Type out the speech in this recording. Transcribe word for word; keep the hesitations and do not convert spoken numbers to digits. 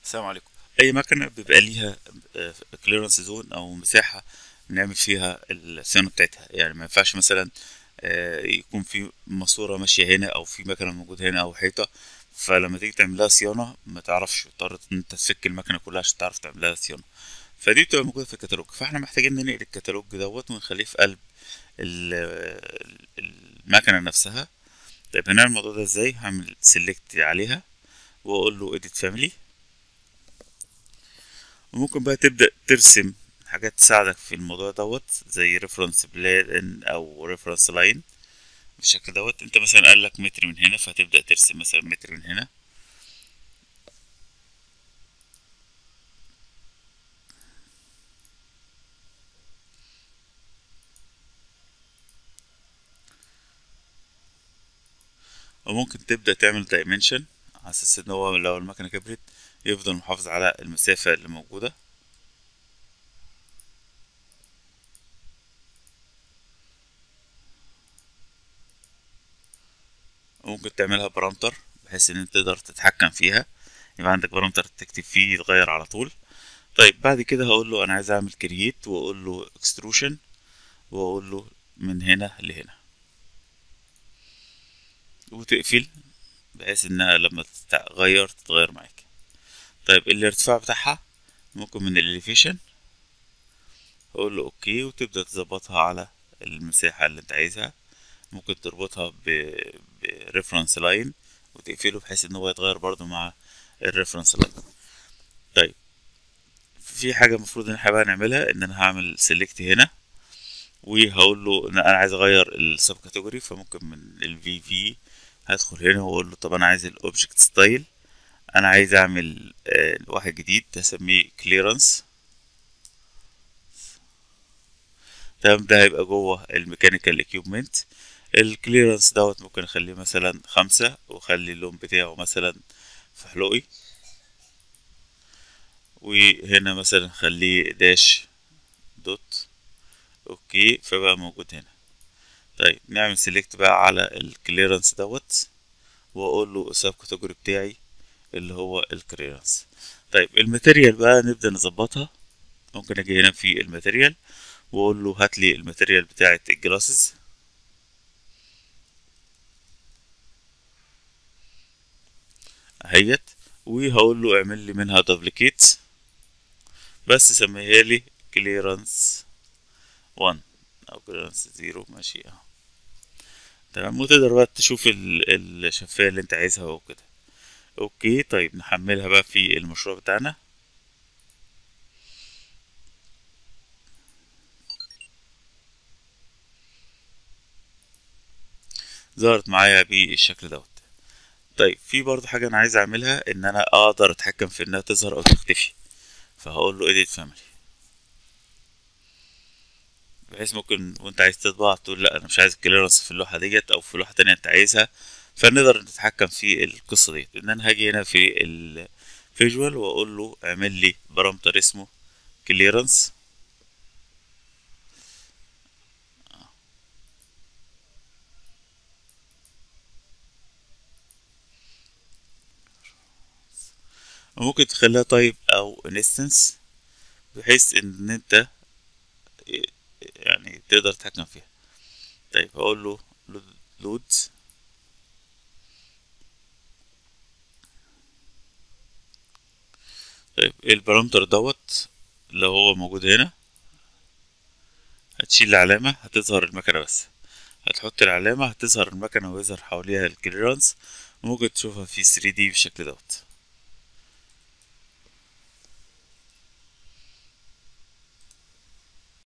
السلام عليكم. اي مكنه بيبقى ليها كليرنس زون او مساحه نعمل فيها الصيانه بتاعتها. يعني ما ينفعش مثلا آه، يكون في ماسوره ماشيه هنا او في مكنه موجوده هنا او حيطه، فلما تيجي تعمل لها صيانه ما تعرفش، اضطرت ان انت تفك المكنه كلها عشان تعرف تعمل لها صيانه. فدي بتبقى موجوده في الكتالوج، فاحنا محتاجين ننقل الكتالوج دوت ونخليه في قلب ال- ال- المكنه نفسها. طيب هنعمل الموضوع ده ازاي؟ هعمل سيلكت عليها واقول له edit family، وممكن بقى تبدأ ترسم حاجات تساعدك في الموضوع دوت زي ريفرنس بلان او ريفرنس لاين بالشكل دوت. انت مثلا قال لك متر من هنا، فهتبدأ ترسم مثلا متر من هنا. وممكن تبدأ تعمل دايمنشن على اساس ان هو لو المكنة كبرت يفضل محافظ على المسافة اللي موجودة. وممكن تعملها برامتر بحيث ان انت تقدر تتحكم فيها، يبقى عندك برامتر تكتب فيه يتغير على طول. طيب بعد كده هقول له انا عايز اعمل كرييت، واقول له اكستروشن، واقول له من هنا لهنا، وتقفل بحيث انها لما تتغير تتغير معاك. طيب الارتفاع بتاعها ممكن من الاليفيشن، اقول له اوكي، وتبدأ تظبطها على المساحة اللي انت عايزها. ممكن تربطها ب بريفرنس لاين وتقفله بحيث ان هو يتغير برضو مع الريفرنس لاين. طيب في حاجة المفروض ان احنا بقى نعملها، ان انا هعمل سيلكت هنا وهقول له ان انا عايز اغير السب كاتيجوري، فممكن من الفي في هدخل هنا واقول له طب انا عايز الاوبجكت ستايل، انا عايز اعمل آه، واحد جديد هسميه كليرنس. تمام، ده هيبقى جوه الميكانيكال اكيوبمنت. الكليرنس دوت ممكن اخليه مثلا خمسة، واخلي اللون بتاعه مثلا فحلوقي، وهنا مثلا خليه داش دوت. اوكي، فبقى موجود هنا. طيب نعمل سيلكت بقى على الكليرنس دوت، واقول له السب كاتيجوري بتاعي اللي هو الكليرنس. طيب الماتيريال بقى نبدأ نظبطها. ممكن اجي هنا في الماتيريال واقول له هات لي الماتيريال بتاعه الجلاسز اهيت، وهقول له اعمل لي منها دوبليكيت، بس سميها لي كليرنس واحد او كليرنس صفر، ماشي اهو. تمام، وتقدر بقى تشوف ال- الشفافية اللي انت عايزها وكده. اوكي، طيب نحملها بقى في المشروع بتاعنا. ظهرت معايا بالشكل دوت. طيب في برضه حاجة انا عايز اعملها، ان انا اقدر اتحكم في انها تظهر او تختفي، فهقول له edit family، بحيث ممكن وانت عايز تطبع تقول لا انا مش عايز الكليرنس في اللوحة ديت او في لوحة تانية انت عايزها. فنقدر نتحكم في القصة ديت، ان انا هاجي هنا في الفيجوال واقول له اعمل لي بارامتر اسمه كليرنس. وممكن تخليها تايب او انستنس بحيث ان انت يعني تقدر تتحكم فيها. طيب هقول له لود. طيب البارامتر دوت لو هو موجود هنا، هتشيل العلامة هتظهر المكنة بس، هتحط العلامة هتظهر المكنة ويظهر حواليها الكليرانس، وممكن تشوفها في ثري دي بالشكل دوت.